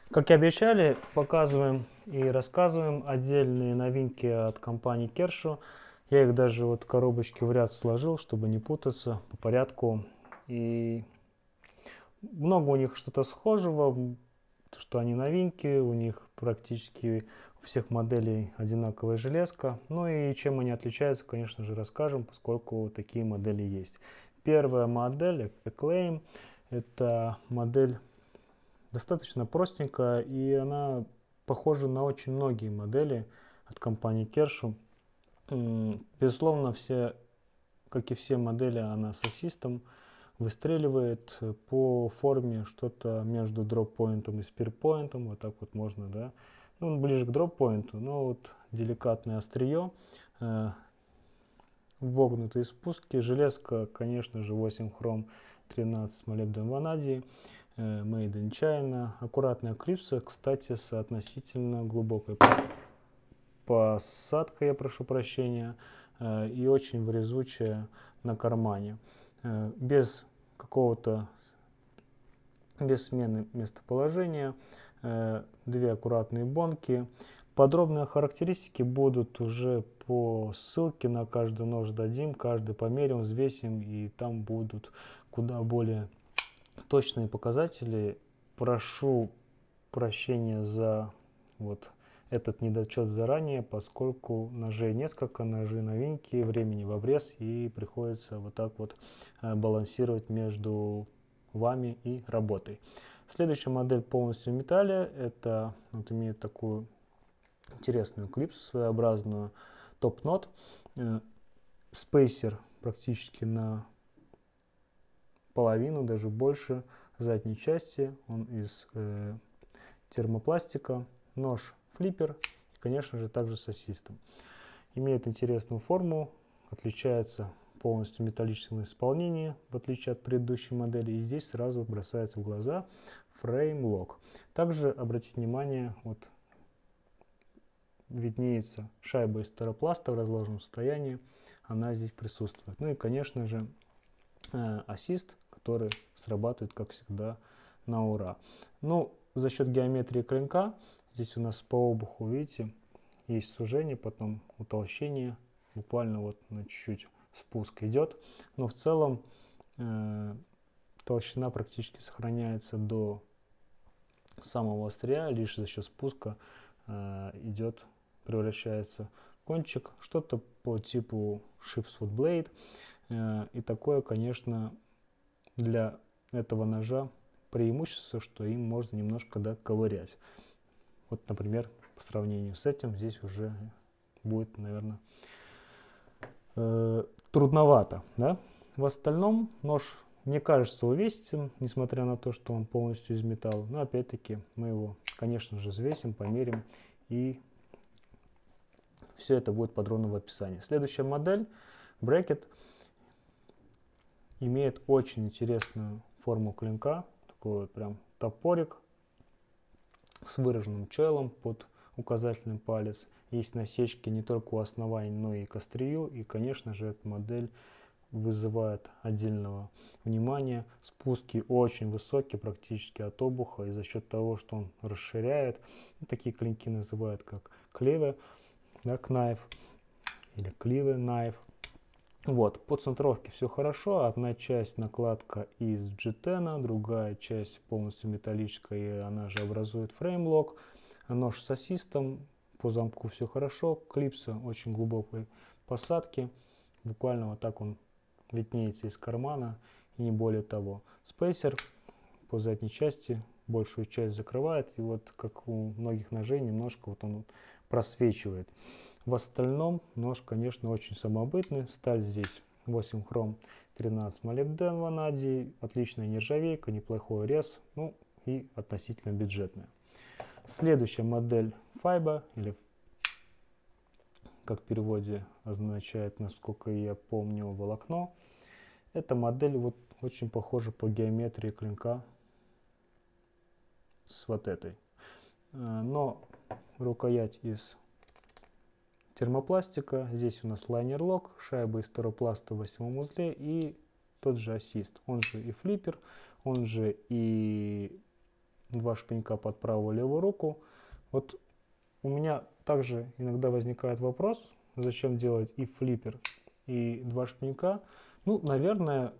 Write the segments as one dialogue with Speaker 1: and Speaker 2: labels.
Speaker 1: Как и обещали, показываем и рассказываем отдельные новинки от компании Kershaw. Я их даже вот коробочки в ряд сложил, чтобы не путаться по порядку. И много у них что-то схожего, что они новинки, у них практически у всех моделей одинаковая железка. Ну и чем они отличаются, конечно же, расскажем, поскольку такие модели есть. Первая модель Acclaim, это модель достаточно простенькая, и она похожа на очень многие модели от компании Kershaw. Безусловно, как и все модели, она с ассистом выстреливает по форме что-то между дроп-поинтом и спир-поинтом. Вот так вот можно, да. Ну, он ближе к дроп-поинту, но вот деликатное острие, вогнутые спуски. Железка, конечно же, 8 хром 13 молибден ванадий. Made in China. Аккуратная клипса, кстати, с относительно глубокой посадкой, я прошу прощения, и очень врезучая на кармане. Без смены местоположения, две аккуратные бонки. Подробные характеристики будут уже по ссылке, на каждый нож дадим, каждый померим, взвесим, и там будут куда более точные показатели. Прошу прощения за вот этот недочет заранее, поскольку ножей несколько, ножи новинки, времени в обрез, и приходится вот так вот балансировать между вами и работой. Следующая модель полностью в металле. Это вот имеет такую интересную клипсу своеобразную, топ-нот. Спейсер практически на половину, даже больше задней части. Он из термопластика. Нож флиппер, и, конечно же, также с ассистом. Имеет интересную форму, отличается полностью металлическим исполнением, в отличие от предыдущей модели. И здесь сразу бросается в глаза фрейм-лок. Также обратите внимание, вот виднеется шайба из старопласта в разложенном состоянии, она здесь присутствует. Ну и, конечно же, ассист, который срабатывает, как всегда, на ура. Ну, за счет геометрии клинка, здесь у нас по обуху, видите, есть сужение, потом утолщение, буквально вот на чуть-чуть спуск идет, но в целом толщина практически сохраняется до самого острия, лишь за счет спуска превращается кончик, что-то по типу Ship's Foot Blade, и такое, конечно, для этого ножа преимущество, что им можно немножко доковырять. Вот, например, по сравнению с этим, здесь уже будет, наверное, трудновато. Да? В остальном нож, мне кажется, увесистым, несмотря на то, что он полностью из металла. Но опять-таки мы его, конечно же, взвесим, померим, и все это будет подробно в описании. Следующая модель, Bracket, имеет очень интересную форму клинка, такой вот прям топорик с выраженным челом под указательный палец. Есть насечки не только у основания, но и к острию. И, конечно же, эта модель вызывает отдельного внимания. Спуски очень высокие, практически от обуха. И за счет того, что он расширяет, такие клинки называют как клеве, да, knife или клеве knife. Вот, по центровке все хорошо. Одна часть накладка из G10, другая часть полностью металлическая, и она же образует фреймлок. Нож с ассистом, по замку все хорошо. Клипса очень глубокой посадки. Буквально вот так он виднеется из кармана, и не более того. Спейсер по задней части большую часть закрывает, и вот как у многих ножей немножко вот он просвечивает. В остальном нож, конечно, очень самобытный. Сталь здесь 8 хром 13 молибден ванадий, отличная нержавейка, неплохой рез, ну и относительно бюджетная. Следующая модель Fiber, или как в переводе означает, насколько я помню, волокно. Эта модель вот очень похожа по геометрии клинка с вот этой, но рукоять из термопластика. Здесь у нас лайнер-лок, шайба из старопласта в 8 узле и тот же ассист. Он же и флиппер, он же и два шпенька под правую и левую руку. Вот у меня также иногда возникает вопрос, зачем делать и флиппер, и два шпенька. Ну, наверное,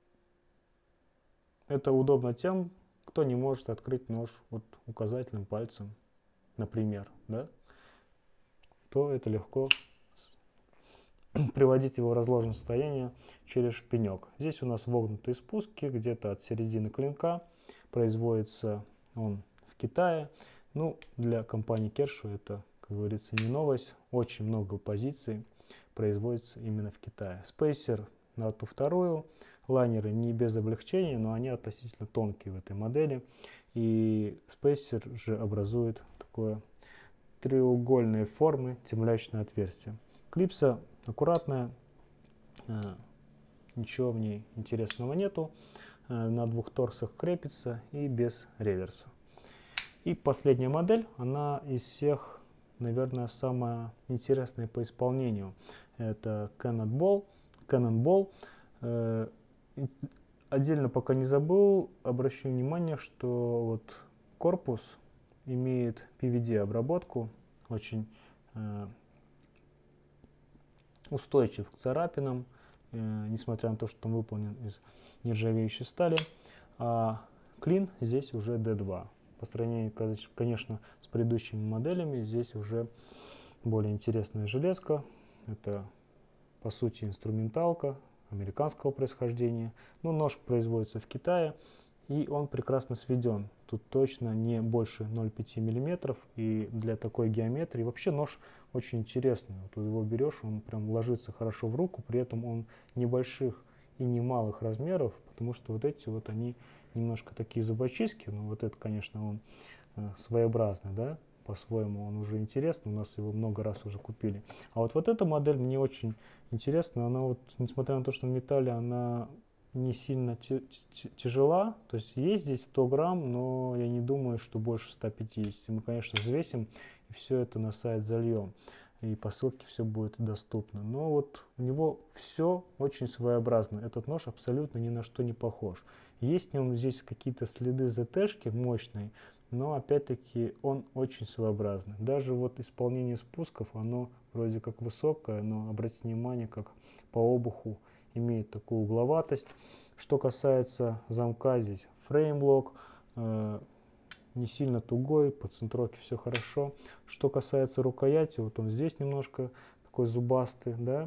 Speaker 1: это удобно тем, кто не может открыть нож вот указательным пальцем, например, да, то это легко приводить его в разложенное состояние через шпенек. Здесь у нас вогнутые спуски, где-то от середины клинка. Производится он в Китае. Ну, для компании Kershaw это, как говорится, не новость. Очень много позиций производится именно в Китае. Спейсер на ту вторую. Лайнеры не без облегчения, но они относительно тонкие в этой модели. И спейсер же образует такое треугольные формы темлячное отверстие. Клипса аккуратная, ничего в ней интересного нету. На двух торсах крепится и без реверса. И последняя модель, она из всех, наверное, самая интересная по исполнению. Это Cannonball. Отдельно пока не забыл, обращу внимание, что вот корпус имеет PVD обработку, очень устойчив к царапинам, несмотря на то, что он выполнен из нержавеющей стали. А клин здесь уже D2. По сравнению, конечно, с предыдущими моделями, здесь уже более интересная железка. Это, по сути, инструменталка американского происхождения. Но нож производится в Китае, и он прекрасно сведен. Тут точно не больше 0,5 мм. И для такой геометрии вообще нож очень интересный. Вот его берешь, он прям ложится хорошо в руку, при этом он небольших и немалых размеров, потому что вот эти вот они немножко такие зубочистки, но вот это, конечно, он своеобразный, да, по-своему он уже интересный, у нас его много раз уже купили. А вот эта модель мне очень интересна, она вот, несмотря на то, что в металле, она не сильно тяжела, то есть здесь 100 грамм, но я не думаю, что больше 150. Мы, конечно, взвесим и все это на сайт зальем, и по ссылке все будет доступно. Но вот у него все очень своеобразно, этот нож абсолютно ни на что не похож. Есть в нем здесь какие-то следы ЗТ-шки мощные, но опять-таки он очень своеобразный. Даже вот исполнение спусков, оно вроде как высокое, но обратите внимание, как по обуху имеет такую угловатость. Что касается замка, здесь фреймлок, не сильно тугой, по центровке все хорошо. Что касается рукояти, вот он здесь немножко такой зубастый, да.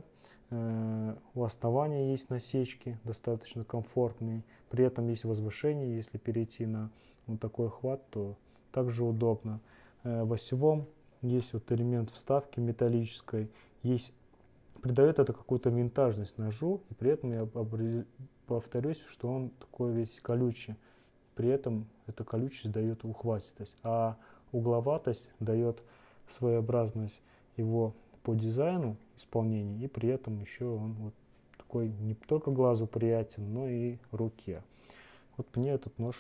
Speaker 1: У основания есть насечки, достаточно комфортные. При этом есть возвышение, если перейти на вот такой хват, то также удобно. В осевом есть вот элемент вставки металлической, есть, придает это какую-то винтажность ножу, и при этом я повторюсь, что он такой весь колючий. При этом эта колючесть дает ухватистость, а угловатость дает своеобразность его по дизайну исполнения, и при этом еще он вот такой не только глазу приятен, но и руке. Вот мне этот нож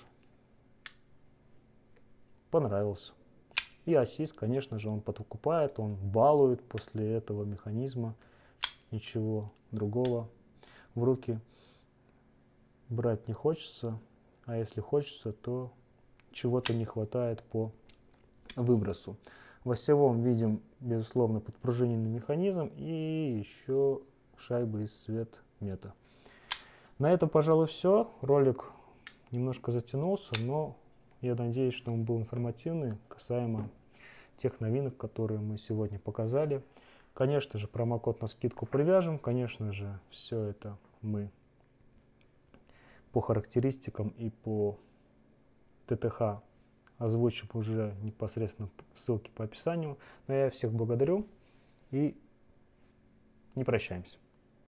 Speaker 1: понравился. И Asis, конечно же, он подкупает, он балует после этого механизма. Ничего другого в руки брать не хочется, а если хочется, то чего-то не хватает по выбросу. В осевом видим, безусловно, подпружиненный механизм и еще шайбы из цветмета. На этом, пожалуй, все. Ролик немножко затянулся, но я надеюсь, что он был информативный касаемо тех новинок, которые мы сегодня показали. Конечно же, промокод на скидку привяжем. Конечно же, все это мы по характеристикам и по ТТХ озвучим уже непосредственно ссылки по описанию. Но я всех благодарю и не прощаемся.